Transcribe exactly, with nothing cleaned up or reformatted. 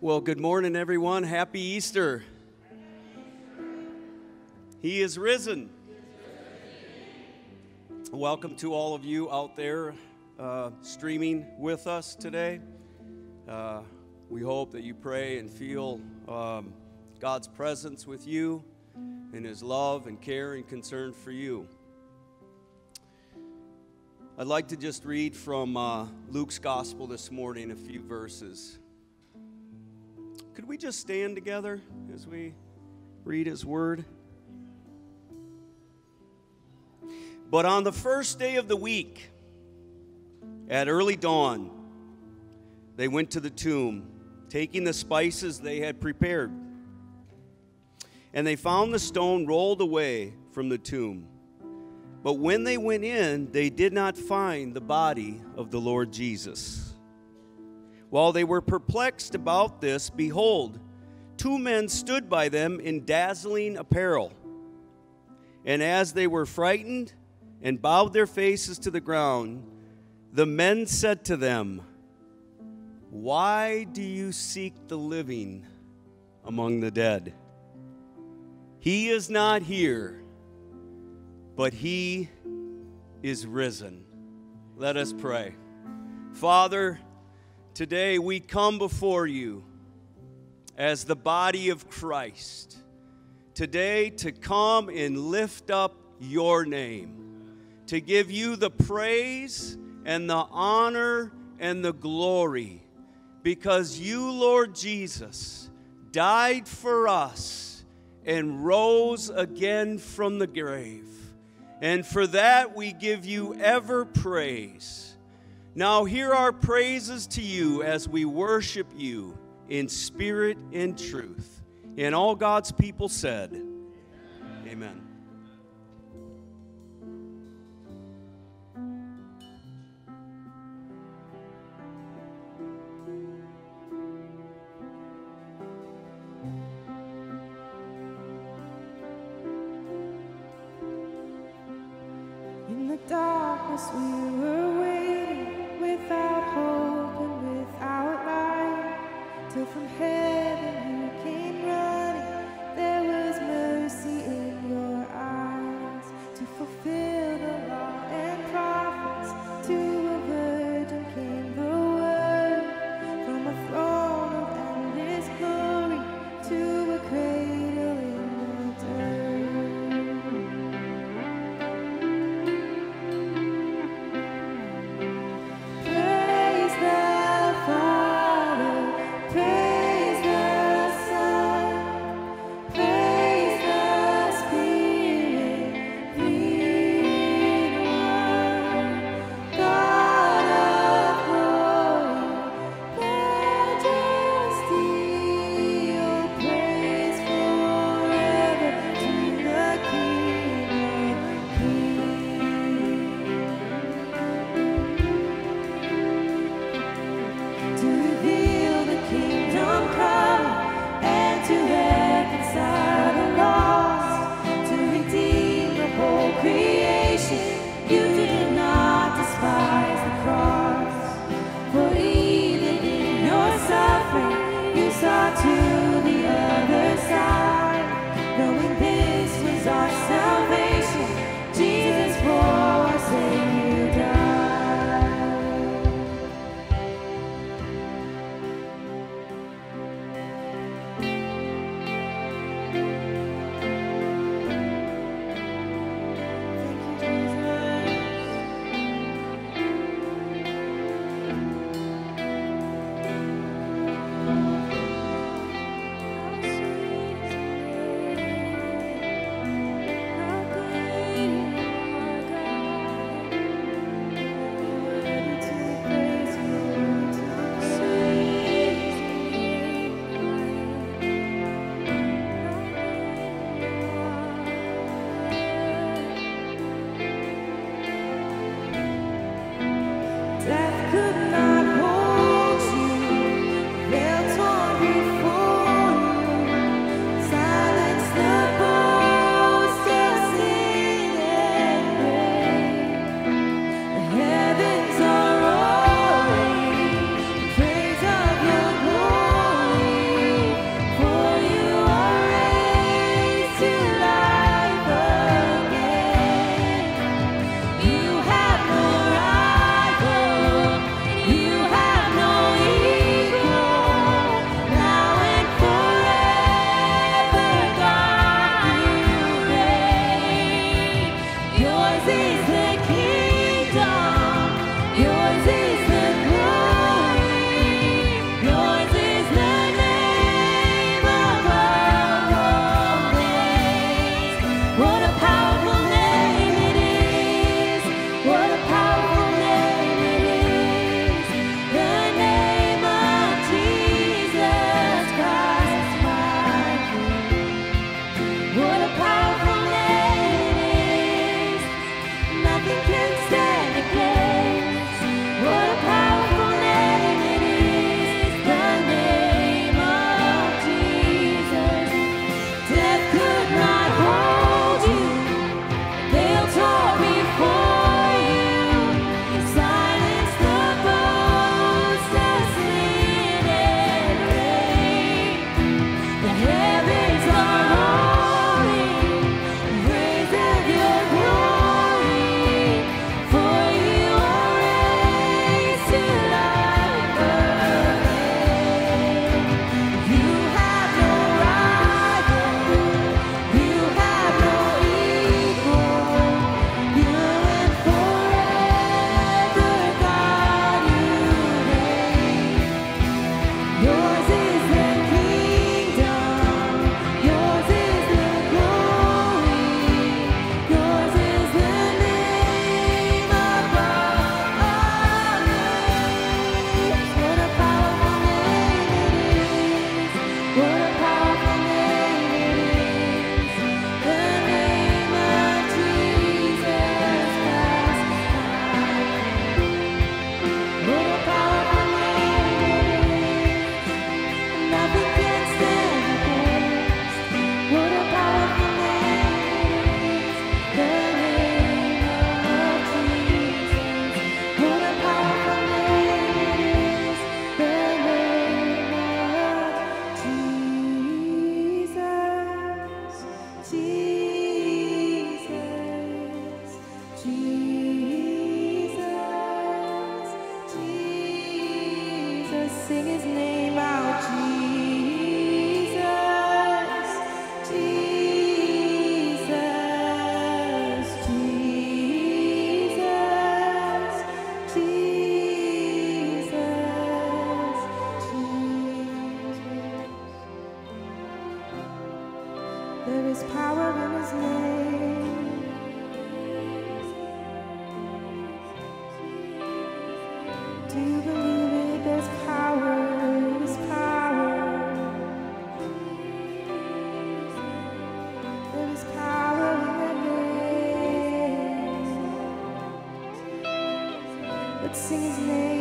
Well, good morning, everyone. Happy Easter. He is risen. Welcome to all of you out there uh, streaming with us today. Uh, we hope that you pray and feel um, God's presence with you and His love and care and concern for you. I'd like to just read from uh, Luke's Gospel this morning, a few verses. Could we just stand together as we read His Word? But on the first day of the week, at early dawn, they went to the tomb, taking the spices they had prepared. And they found the stone rolled away from the tomb. But when they went in, they did not find the body of the Lord Jesus. While they were perplexed about this, behold, two men stood by them in dazzling apparel. And as they were frightened and bowed their faces to the ground, the men said to them, "Why do you seek the living among the dead? He is not here, but He is risen." Let us pray. Father, today we come before you as the body of Christ. Today to come and lift up your name, to give you the praise and the honor and the glory, because you, Lord Jesus, died for us and rose again from the grave. And for that we give you ever praise. Now hear our praises to you as we worship you in spirit and truth. And all God's people said, Amen. In the darkness we were waiting, without hope and without light, till from heaven you came running. There was mercy in your eyes to fulfill the law and prophets. To a virgin came the word, from a throne of endless glory to a cradle in the dirt. Praise the Father, praise the Son, praise the Spirit, three in one. God of glory, majesty, oh, praise forever to the King of Kings. To reveal the kingdom come and to reconcile the lost, to redeem the whole creation. You did not despise the cross, for even in your suffering you saw to the other side, knowing this was our salvation. Jesus, for our sake you died. Thank you, Jesus. Let's sing his name.